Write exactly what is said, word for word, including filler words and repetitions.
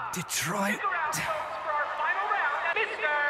Detroit. Stick around, folks, for our final round. Mister